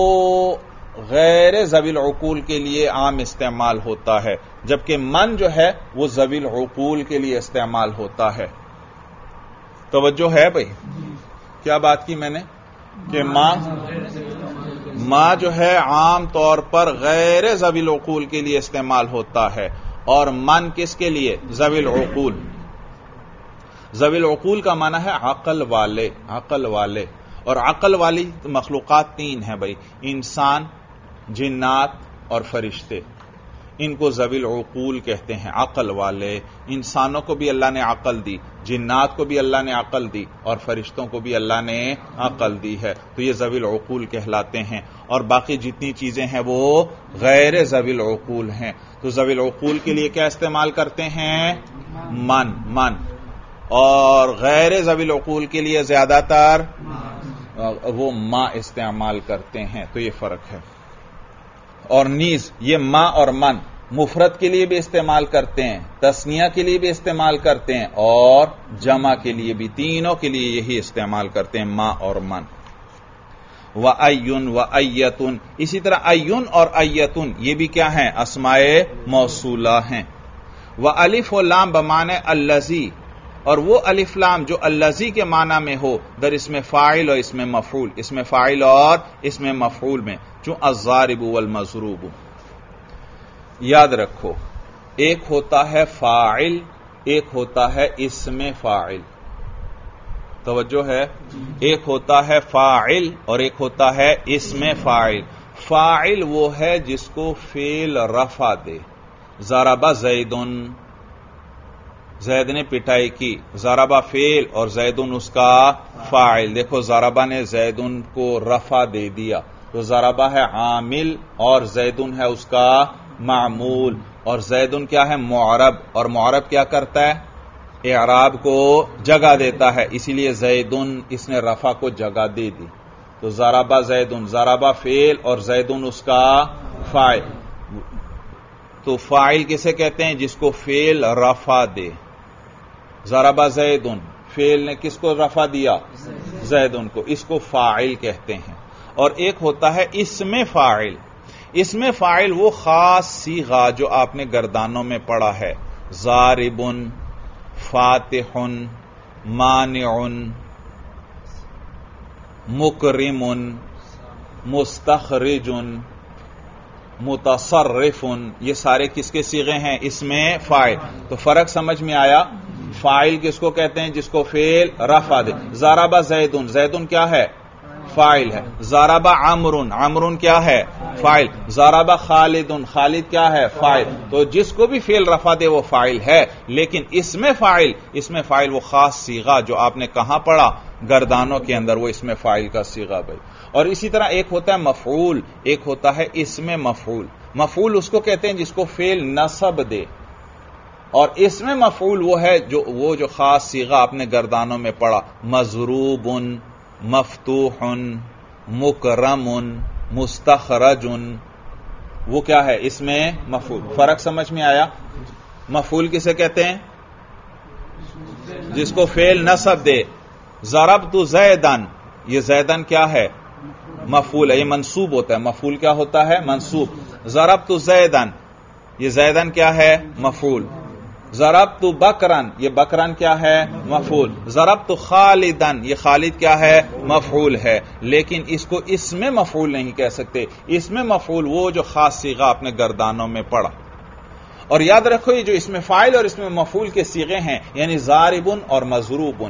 [SPEAKER 1] غیر ذوی العقول کے لیے عام استعمال ہوتا ہے، جبکہ من جو ہے وہ ذوی العقول کے لیے استعمال ہوتا ہے. توجہ ہے بھائی؟ کیا بات کی میں نے کہ ماں ماں جو ہے عام طور پر غیر ذوی العقول کے لیے استعمال ہوتا ہے، اور من کس کے لیے؟ ذوی العقول. ذوی العقول کا معنی ہے عقل والے، عقل والے. اور عقل والی مخلوقات تین ہیں بھائی، انسان، جنات اور فرشتے. ان کو ذوی العقول کہتے ہیں، عقل والے. انسانوں کو بھی اللہ نے عقل دی، جنات کو بھی اللہ نے عقل دی، اور فرشتوں کو بھی اللہ نے عقل دی ہے، تو یہ ذوی العقول کہلاتے ہیں. اور باقی جتنی چیزیں ہیں وہ غیر ذوی العقول ہیں. تو ذوی العقول کے لیے کیا استعمال کرتے ہیں؟ من من. اور غیر ذوی العقول کے لیے زیادہ تر وہ ما استعمال کرتے ہیں. تو یہ فرق ہے. اور نیز یہ ما اور من مفرد کے لیے بھی استعمال کرتے ہیں، تثنیہ کے لیے بھی استعمال کرتے ہیں، اور جمع کے لیے بھی، تینوں کے لیے یہی استعمال کرتے ہیں ما اور من۔ وَأَيٌّ وَأَيَّةٌ، اسی طرح ایٌ اور ایتن یہ بھی کیا ہیں؟ اسماء موصولہ ہیں۔ وَأَلِف و لام بمعنی الذی، اور وہ الف لام جو الذی کے معنی میں ہو در اسم فاعل اور اسم مفعول، اسم فاعل اور اسم مفعول میں، چون الضارب والمضروب۔ یاد رکھو، ایک ہوتا ہے فاعل، ایک ہوتا ہے اسم فاعل۔ توجہ ہے، ایک ہوتا ہے فاعل اور ایک ہوتا ہے اسم فاعل۔ فاعل وہ ہے جس کو فعل رفع دے، ضرب زیدن، زید نے پٹائی کی، ضربہ فعل اور زیدن اس کا فاعل۔ دیکھو ضربہ نے زیدن کو رفع دے دیا، تو ضربہ ہے عامل اور زیدن ہے اس کا معمول، اور زیدن کیا ہے؟ معرب، اور معرب کیا کرتا ہے؟ اعراب کو جگہ دیتا ہے، اسی لیے زیدن اس نے رفع کو جگہ دے دی، تو ضربہ زیدن، ضربہ فعل اور زیدن اس کا فاعل۔ تو فاعل کسے کہتے ہیں؟ جس کو فعل رفع دے۔ ضربہ زیدن، فعل نے کس کو رفع دیا؟ زیدن کو، اس کو فاعل کہتے ہیں۔ اور ایک ہوتا ہے اسم فاعل۔ اسم فاعل وہ خاص صیغہ جو آپ نے گردانوں میں پڑھا ہے، ضارب، فاتح، مانع، مکرم، مستخرج، متصرف، یہ سارے کس کے صیغے ہیں؟ اسم فاعل۔ تو فرق سمجھ میں آیا؟ فاعل کس کو کہتے ہیں؟ جس کو فعل رفع دے۔ ضرب زیدن، زیدن کیا ہے؟ فاعل ہے۔ ضرب عمر، عمر کیا ہے؟ فاعل۔ ضرب خالد، خالد کیا ہے؟ فاعل۔ تو جس کو بھی فعل رفع دے وہ فاعل ہے، لیکن اسم فاعل، اسم فاعل وہ خاص صیغہ جو آپ نے کہاں پڑھا؟ گردانوں کے اندر، وہ اسم فاعل کا صیغہ بھائی۔ اور اسی طرح ایک ہوتا ہے مفعول، ایک ہوتا ہے اسم مفعول۔ مفعول اس کو کہتے ہیں جس کو فعل نصب دے، اور اسم مفعول وہ ہے جو وہ جو خاص صیغہ آپ نے گردانوں میں پڑھا، مضروب، مفتوح، مکرم، مستخرج، وہ کیا ہے؟ اس میں مفعول۔ فرق سمجھ میں آیا؟ مفعول کسے کہتے ہیں؟ جس کو فعل نصب دے۔ ضربت زیدن، یہ زیدن کیا ہے؟ مفعول ہے، یہ منصوب ہوتا ہے۔ مفعول کیا ہوتا ہے؟ منصوب۔ ضربت زیدن، یہ زیدن کیا ہے؟ مفعول۔ ضربت بکرن، یہ بکرن کیا ہے؟ مفعول۔ ضربت خالدن، یہ خالد کیا ہے؟ مفعول ہے، لیکن اس کو اسم مفعول نہیں کہہ سکتے۔ اسم مفعول وہ جو خاص صیغہ آپ نے گردانوں میں پڑھا۔ اور یاد رکھو یہ جو اسم فاعل اور اسم مفعول کے صیغے ہیں، یعنی ضارب اور مضروب،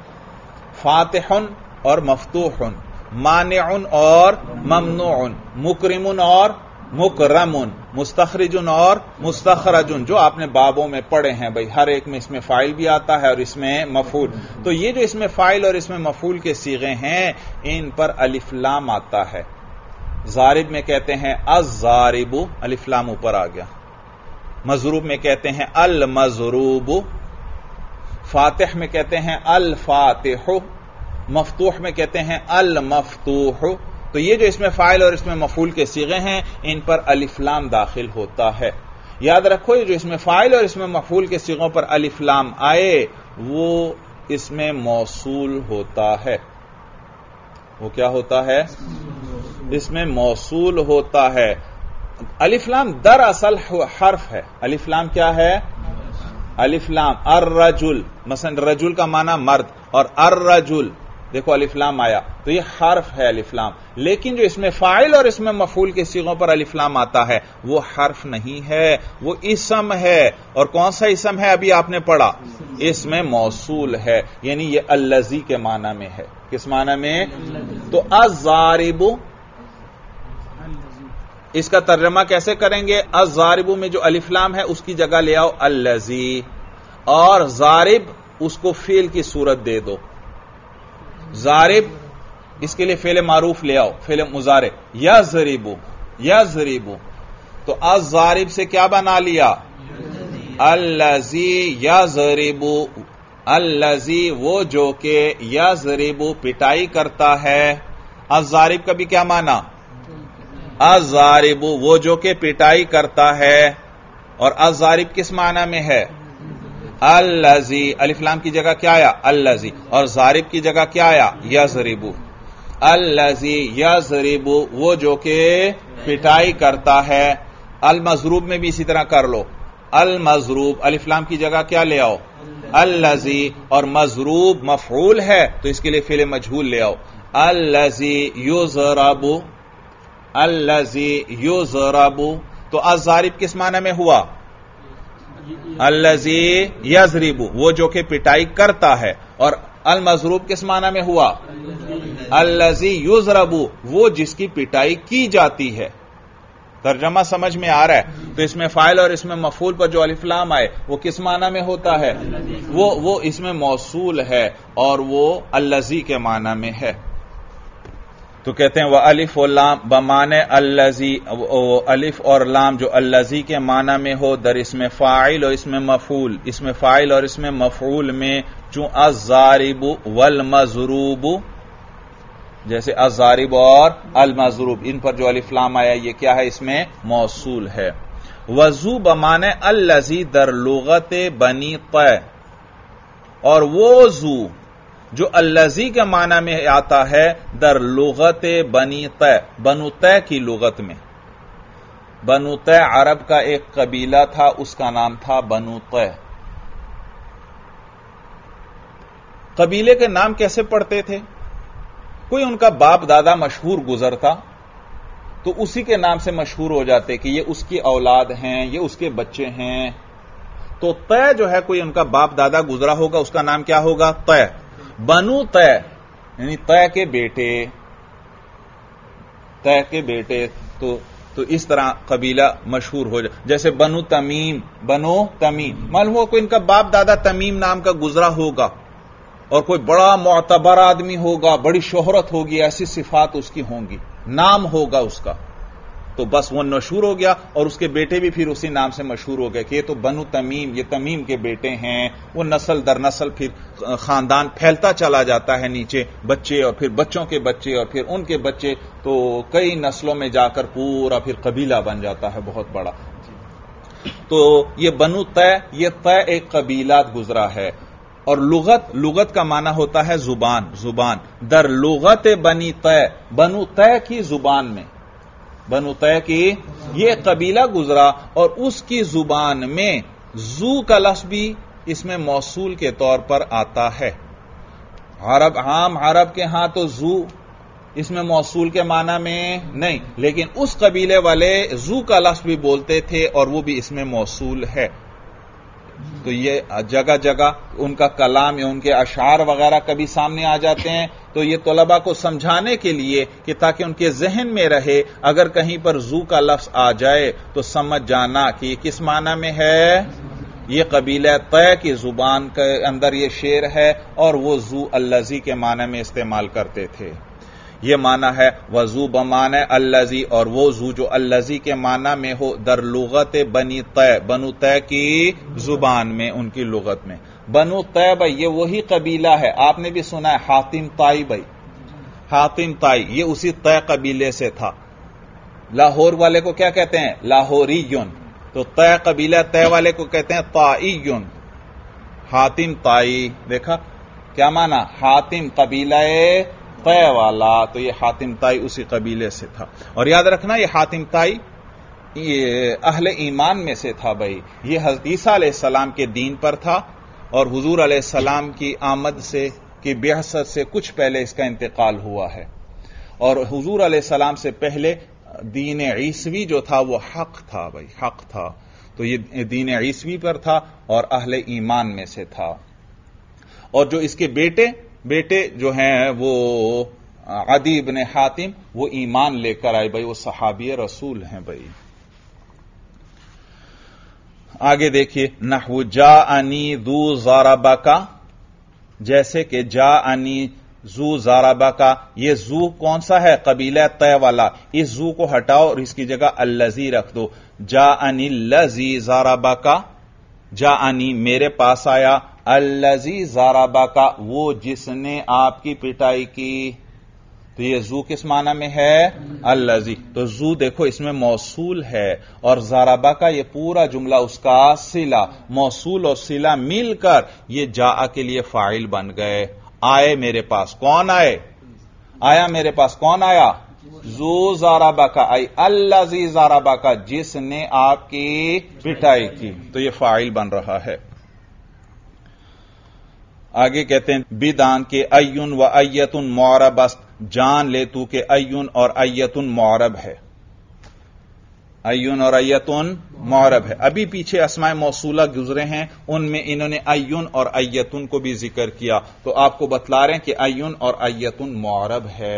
[SPEAKER 1] فاتح اور مفتوح، مانع اور ممنوع، مکرم اور مکرم، مستخرج اور مستخرج، جو آپ نے بابوں میں پڑھے ہیں بھائی، ہر ایک میں اس میں فاعل بھی آتا ہے اور اس میں مفعول۔ تو یہ جو اس میں فاعل اور اس میں مفعول کے صیغے ہیں، ان پر الف لام آتا ہے۔ ضارب میں کہتے ہیں الضارب، الف لام اوپر آ گیا۔ مضروب میں کہتے ہیں المضروب، فاتح میں کہتے ہیں الفاتح، مفتوح میں کہتے ہیں المفتوح۔ تو یہ جو اس میں فاعل اور اس میں مفعول کے صیغے ہیں، ان پر الف لام داخل ہوتا ہے۔ یاد رکھو یہ جو اس میں فاعل اور اس میں مفعول کے صیغوں پر الف لام آئے وہ اس میں موصول ہوتا ہے۔ وہ کیا ہوتا ہے؟ اس میں موصول ہوتا ہے۔ الف لام دراصل حرف ہے۔ الف لام کیا ہے؟ الف لام الرجل، مثلا رجل کا معنی مرد، اور الرجل دیکھو الف لام آیا، تو یہ حرف ہے الف لام۔ لیکن جو اس میں فاعل اور اس میں مفعول کے صیغوں پر الف لام آتا ہے وہ حرف نہیں ہے، وہ اسم ہے۔ اور کون سا اسم ہے؟ ابھی آپ نے پڑھا، اس میں موصول ہے، یعنی یہ الذی کے معنی میں ہے۔ کس معنی میں؟ تو الضارب، اس کا ترجمہ کیسے کریں گے؟ الضارب میں جو الف لام ہے اس کی جگہ لے آؤ الذی، اور ضارب اس کو فعل کی صورت دے دو۔ ضارب اس کے لیے فعل معروف لے آؤ، فعل مضارع، یضرب، یضرب، تو الضارب سے کیا بنا لیا؟ الذی یضرب، الذی وہ جو کہ یضرب پٹائی کرتا ہے۔ الضارب کا بھی کیا معنی؟ الضارب وہ جو کہ پٹائی کرتا ہے۔ اور الضارب کس معنی میں ہے؟ الذی، الف لام کی جگہ کیا آیا؟ الذی، اور ضارب کی جگہ کیا آیا؟ یضرب۔ الذی یضرب، وہ جو کہ پٹائی کرتا ہے۔ المضروب میں بھی اسی طرح کر لو، المضروب الف لام کی جگہ کیا لے آؤ؟ الذی، اور مضروب مفعول ہے تو اس کے لیے فعل مجہول لے آؤ، الذی یضرب، الذی یضرب۔ تو الضارب کس معنی میں ہوا؟ الذی یضرب، وہ جو کہ پٹائی کرتا ہے، اور المضروب کس معنی میں ہوا؟ الذی یضرب، وہ جس کی پٹائی کی جاتی ہے۔ ترجمہ سمجھ میں آ رہا ہے؟ تو اس میں فاعل اور اس میں مفعول پر جو الف لام آئے وہ کس معنی میں ہوتا ہے؟ وہ وہ اس میں موصول ہے اور وہ الذی کے معنی میں ہے۔ تو کہتے ہیں وہ الف و لام بمانے الذی، الف اور لام جو الذی کے معنی میں ہو در اس میں فاعل اور اس میں مفعول، اس میں فاعل اور اس میں مفعول میں چون الضارب والمضروب، جیسے الضارب اور المضروب، ان پر جو الف لام آیا یہ کیا ہے؟ اس میں موصول ہے۔ وذو بمانے الذی در لغت بنی طے، اور وہ ذو جو الذی کے معنی میں آتا ہے در لغت بنی طے، بنو طے کی لغت میں۔ بنو طے عرب کا ایک قبیلہ تھا، اس کا نام تھا بنو طے۔ قبیلے کے نام کیسے پڑھتے تھے؟ کوئی ان کا باپ دادا مشہور گزرتا تو اسی کے نام سے مشہور ہو جاتے کہ یہ اس کی اولاد ہیں، یہ اس کے بچے ہیں۔ تو طے جو ہے کوئی ان کا باپ دادا گزرا ہوگا، اس کا نام کیا ہوگا؟ طے۔ بنو طے یعنی طے کے بیٹے، طے کے بیٹے، تو تو اس طرح قبیلہ مشہور ہو جائے۔ جیسے بنو تمیم، بنو تمیم معلوم ہو کوئی ان کا باپ دادا تمیم نام کا گزرا ہوگا اور کوئی بڑا معتبر آدمی ہوگا، بڑی شہرت ہوگی، ایسی صفات اس کی ہوں گی، نام ہوگا اس کا، تو بس وہ مشہور ہو گیا اور اس کے بیٹے بھی پھر اسی نام سے مشہور ہو گئے کہ یہ تو بنو تمیم، یہ تمیم کے بیٹے ہیں۔ وہ نسل در نسل پھر خاندان پھیلتا چلا جاتا ہے نیچے، بچے اور پھر بچوں کے بچے اور پھر ان کے بچے، تو کئی نسلوں میں جا کر پورا پھر قبیلہ بن جاتا ہے بہت بڑا۔ تو یہ بنو طے، یہ طے ایک قبیلات گزرا ہے۔ اور لغت، لغت کا معنی ہوتا ہے زبان، زبان۔ در لغت بنی طے، بنو طے کی زبان میں، بنو طے کی یہ قبیلہ گزرا اور اس کی زبان میں زو کا لفظ بھی اس میں موصول کے طور پر آتا ہے۔ عرب، عام عرب کے ہاں تو زو اس میں موصول کے معنی میں نہیں، لیکن اس قبیلے والے زو کا لفظ بھی بولتے تھے اور وہ بھی اس میں موصول ہے۔ تو یہ جگہ جگہ ان کا کلام یا ان کے اشعار وغیرہ کبھی سامنے آ جاتے ہیں تو یہ طلباء کو سمجھانے کے لیے کہ تاکہ ان کے ذہن میں رہے، اگر کہیں پر زو کا لفظ آ جائے تو سمجھ جانا کہ یہ کس معنی میں ہے، یہ قبیلہ طے کی زبان کے اندر یہ شعر ہے اور وہ زو الذی کے معنی میں استعمال کرتے تھے۔ یہ معنی ہے وضو بمعنی الذی، اور وہ زو جو الذی کے معنی میں ہو در لغت بنی طے، بنو طے کی زبان میں، ان کی لغت میں۔ بنو طے بھائی یہ وہی قبیلہ ہے، آپ نے بھی سنا ہے حاتم طائی، بھائی حاتم طائی یہ اسی طے قبیلے سے تھا۔ لاہور والے کو کیا کہتے ہیں؟ لاہوریون۔ تو طے قبیلہ طے والے کو کہتے ہیں طائیون۔ حاتم طائی، دیکھا کیا معنی؟ حاتم قبیلہ طے والا، تو یہ حاتم طائی اسی قبیلے سے تھا۔ اور یاد رکھنا یہ حاتم طائی یہ اہل ایمان میں سے تھا بھائی، یہ حضرت عیسیٰ علیہ السلام کے دین پر تھا اور حضور علیہ السلام کی آمد سے کی بعثت سے کچھ پہلے اس کا انتقال ہوا ہے، اور حضور علیہ السلام سے پہلے دین عیسوی جو تھا وہ حق تھا بھائی، حق تھا، تو یہ دین عیسوی پر تھا اور اہل ایمان میں سے تھا۔ اور جو اس کے بیٹے بیٹے جو ہیں وہ عدی بن حاتم، وہ ایمان لے کر آئے بھائی، وہ صحابی رسول ہیں بھائی۔ آگے دیکھیے نحو جاءنی ذو ضربکا، جیسے کہ جاءنی ذو ضربکا، یہ ذو کون سا ہے؟ قبیلہ طے والا۔ اس ذو کو ہٹاؤ اور اس کی جگہ الذی رکھ دو۔ جاءنی الذی ضربکا، جاءنی میرے پاس آیا، الذی ضربکا وہ جس نے آپ کی پٹائی کی۔ تو یہ زو کس معنی میں ہے؟ الذی. تو زو دیکھو اس میں موصول ہے اور ضربہ کا یہ پورا جملہ اس کا صلہ، موصول اور صلہ مل کر یہ جاء کے لیے فاعل بن گئے. آئے میرے پاس، کون آئے؟ آیا میرے پاس، کون آیا؟ زو ضربہ کا، ای الذی ضربہ کا، جس نے آپ کی پٹائی کی. تو یہ فاعل بن رہا ہے. آگے کہتے ہیں بدان کے ایون و ایتن معرب است، جان لے تو کہ ایون اور ایتن معرب ہے. ایون اور ایتن معرب ہے. ابھی پیچھے اسماء موصولہ گزرے ہیں، ان میں انہوں نے ایون اور ایتن کو بھی ذکر کیا، تو آپ کو بتلا رہے ہیں کہ ایون اور ایتن معرب ہے.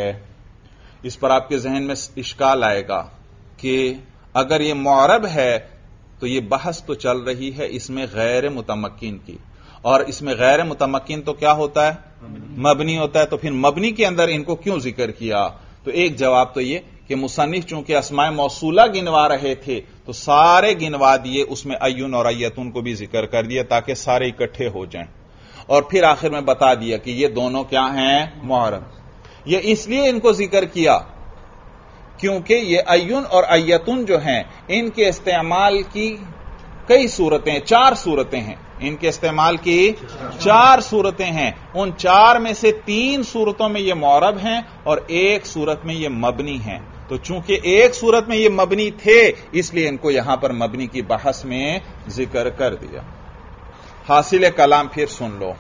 [SPEAKER 1] اس پر آپ کے ذہن میں اشکال آئے گا کہ اگر یہ معرب ہے تو یہ بحث تو چل رہی ہے اس میں غیر متمکن کی، اور اس میں غیر متمکن تو کیا ہوتا ہے؟ مبنی ہوتا ہے. تو پھر مبنی کے اندر ان کو کیوں ذکر کیا؟ تو ایک جواب تو یہ کہ مصنف چونکہ اسماء موصولہ گنوا رہے تھے تو سارے گنوا دیے، اس میں ایون اور ایتن کو بھی ذکر کر دیا تاکہ سارے اکٹھے ہو جائیں، اور پھر آخر میں بتا دیا کہ یہ دونوں کیا ہیں؟ معرب. یہ اس لیے ان کو ذکر کیا کیونکہ یہ ایون اور ایتن جو ہیں ان کے استعمال کی کئی صورتیں، چار صورتیں ہیں. ان کے استعمال کی چار صورتیں ہیں. ان چار میں سے تین صورتوں میں یہ معرب ہیں اور ایک صورت میں یہ مبنی ہیں. تو چونکہ ایک صورت میں یہ مبنی تھے اس لیے ان کو یہاں پر مبنی کی بحث میں ذکر کر دیا. حاصل کلام پھر سن لو.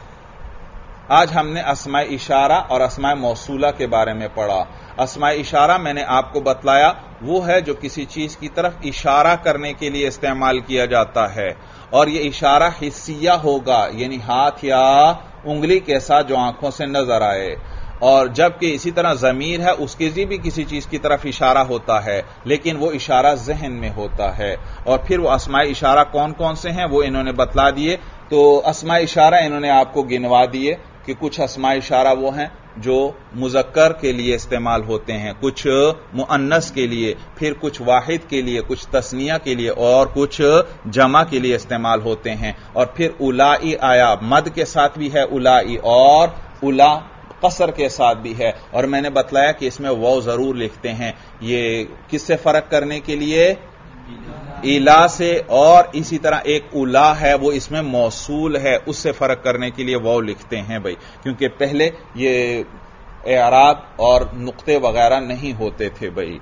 [SPEAKER 1] آج ہم نے اسماء اشارہ اور اسماء موصولہ کے بارے میں پڑھا. اسماء اشارہ میں نے آپ کو بتلایا وہ ہے جو کسی چیز کی طرف اشارہ کرنے کے لیے استعمال کیا جاتا ہے، اور یہ اشارہ حسیہ ہوگا، یعنی ہاتھ یا انگلی کے ساتھ جو آنکھوں سے نظر آئے. اور جبکہ اسی طرح ضمیر ہے اس کے بھی کسی چیز کی طرف اشارہ ہوتا ہے، لیکن وہ اشارہ ذہن میں ہوتا ہے. اور پھر وہ اسماء اشارہ کون کون سے ہیں وہ انہوں نے بتلا دیے. تو اسماء اشارہ انہوں نے آپ کو گنوا دیے کہ کچھ اسماء اشارہ وہ ہیں جو مذکر کے لیے استعمال ہوتے ہیں، کچھ مؤنث کے لیے، پھر کچھ واحد کے لیے، کچھ تثنیہ کے لیے، اور کچھ جمع کے لیے استعمال ہوتے ہیں. اور پھر الائی آیا، مد کے ساتھ بھی ہے الائی، اور الا قصر کے ساتھ بھی ہے. اور میں نے بتلایا کہ اس میں واو ضرور لکھتے ہیں، یہ کس سے فرق کرنے کے لیے؟ الا سے. اور اسی طرح ایک الا ہے وہ اس میں موصول ہے، اس سے فرق کرنے کے لیے واو لکھتے ہیں بھائی، کیونکہ پہلے یہ اعراب اور نقطے وغیرہ نہیں ہوتے تھے بھائی.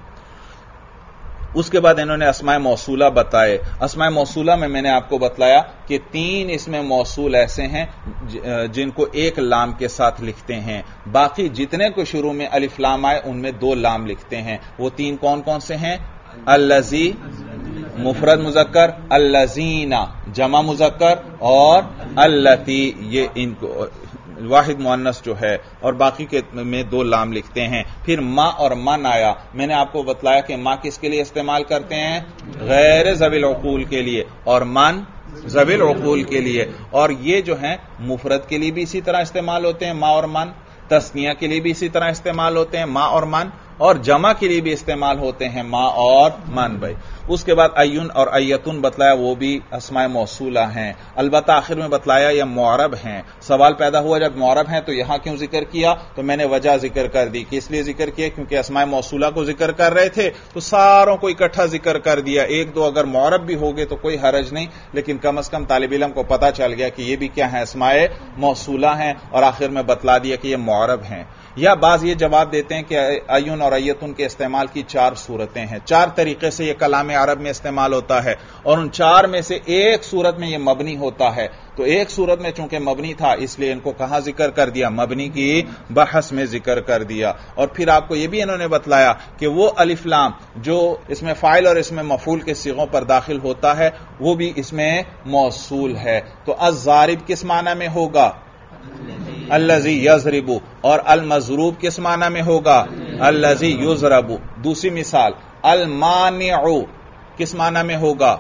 [SPEAKER 1] اس کے بعد انہوں نے اسماء موصولہ بتائے. اسماء موصولہ میں میں نے آپ کو بتلایا کہ تین اس میں موصول ایسے ہیں جن کو ایک لام کے ساتھ لکھتے ہیں، باقی جتنے کو شروع میں الف لام آئے ان میں دو لام لکھتے ہیں. وہ تین کون کون سے ہیں؟ الذی مفرد مذکر، الذین جمع مذکر، اور اللتی یہ ان کو واحد مؤنث جو ہے، اور باقی کے میں دو لام لکھتے ہیں. پھر ما اور من آیا. میں نے آپ کو بتلایا کہ ما کس کے لیے استعمال کرتے ہیں؟ غیر ذوی العقول کے لیے، اور من ذوی العقول کے لیے. اور یہ جو ہیں مفرد کے لیے بھی اسی طرح استعمال ہوتے ہیں ما اور من، تثنیہ کے لیے بھی اسی طرح استعمال ہوتے ہیں ما اور من، اور جمع کے لیے بھی استعمال ہوتے ہیں ما اور من بھائی. اس کے بعد ایون اور ایتن بتلایا وہ بھی اسماء موصولہ ہیں. البتہ آخر میں بتلایا یہ معرب ہیں. سوال پیدا ہوا جب معرب ہیں تو یہاں کیوں ذکر کیا؟ تو میں نے وجہ ذکر کر دی کہ اس لیے ذکر کیا کیونکہ اسماء موصولہ کو ذکر کر رہے تھے تو ساروں کو اکٹھا ذکر کر دیا. ایک دو اگر معرب بھی ہو گئے تو کوئی حرج نہیں، لیکن کم از کم طالب علم کو پتا چل گیا کہ یہ بھی کیا ہیں؟ اسماء موصولہ ہیں. اور آخر میں بتلا دیا کہ یہ معرب ہیں. یا بعض یہ جواب دیتے ہیں کہ ایون اور ایتن کے استعمال کی چار صورتیں ہیں، چار طریقے سے یہ کلام عرب میں استعمال ہوتا ہے، اور ان چار میں سے ایک صورت میں یہ مبنی ہوتا ہے. تو ایک صورت میں چونکہ مبنی تھا اس لیے ان کو کہاں ذکر کر دیا؟ مبنی کی بحث میں ذکر کر دیا. اور پھر آپ کو یہ بھی انہوں نے بتلایا کہ وہ الف لام جو اس میں فاعل اور اس میں مفعول کے صیغوں پر داخل ہوتا ہے وہ بھی اس میں موصول ہے. تو الضارب کس معنی میں ہوگا؟ الذی یضرب. اور المضروب کس معنی میں ہوگا؟ الذی یضرب. دوسری مثال المانع کس معنی میں ہوگا؟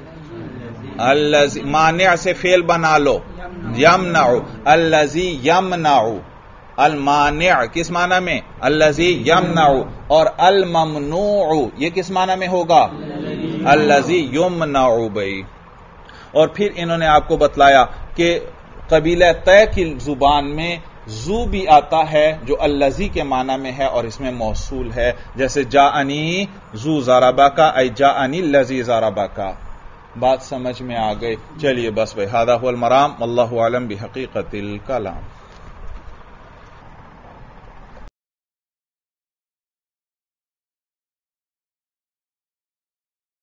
[SPEAKER 1] الذی. مانع سے فعل بنا لو، یمنع. الذی یمنع. المانع کس معنی میں؟ الذی یمنع. اور الممنوع یہ کس معنی میں ہوگا؟ الذی یمنع بھائی. اور پھر انہوں نے آپ کو بتلایا کہ قبیلہ طے کی زبان میں زو بھی آتا ہے جو اللذی کے معنی میں ہے اور اس میں موصول ہے، جیسے جاءنی زو ضربا کا ای جاءنی اللذی ضربا کا. بات سمجھ میں آ گئی؟ چلیے بس بھائی، ھذا ھو المرام، واللہ اعلم بحقیقت الکلام.